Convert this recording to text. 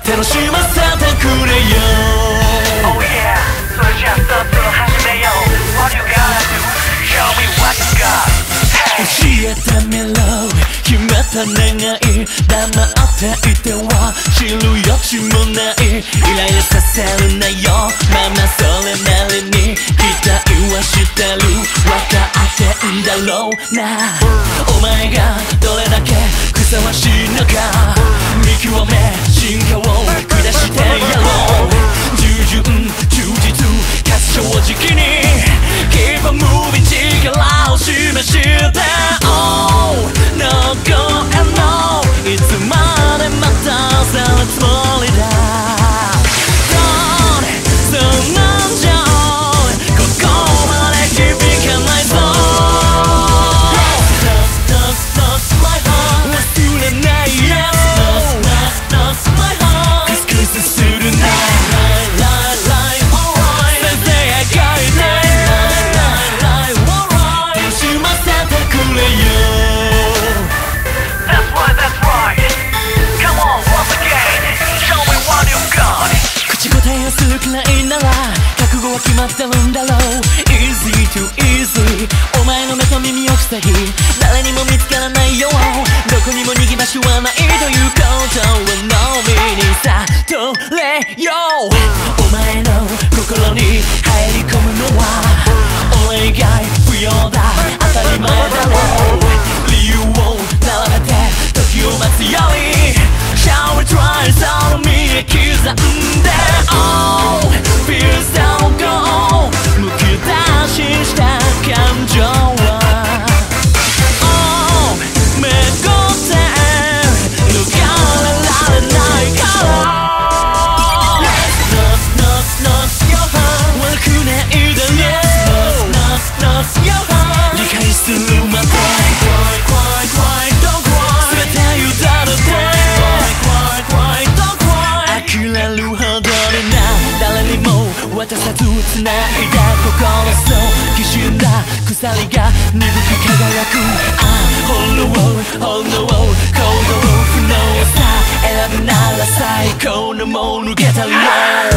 楽しませてくれよ。 Oh yeah それじゃあそろそろ始めよう What you gotta do Show me what you got 教えてみろ決めた願い黙っていては知る余地もないイライラさせるなよまあまあそれなりに期待はしてる分かってんだろうなお前がどれだけふさわしいのか見極め進化を下してやろう従順忠実かつ正直に Keep on moving 力を示して Oh no go and no いつまで待たせるつもりだ Don't そんなんじゃここまで響かないぞ Lost my heart 忘れないよ Lost my heart クスクスするな Lie alright 先生がいない楽しませてくれよ That's right Come on once again Show me what you got 口答えをするくらいなら覚悟は決まってるんだろう Easy to easy お前の目と耳を塞ぎ誰にも見つからないよどこにも逃げ場所はないということをのみに悟れよお前の心に入り込むのは俺以外不要だ当たり前だろう理由を並べて時を待つより Shall we try その身へ刻んで Oh feel so good むき出しした感情は Oh めごって抜かれられないから Lost your heart 悪くないだろう Lost your heart 理解するまで Cry don't cry 全て委ねて Cry don't cry 呆れるほどにな誰にも渡さず繋いだ心そうきしんだ鎖が鈍く輝く炎を行動不能さ選ぶなら最高のものゲタリア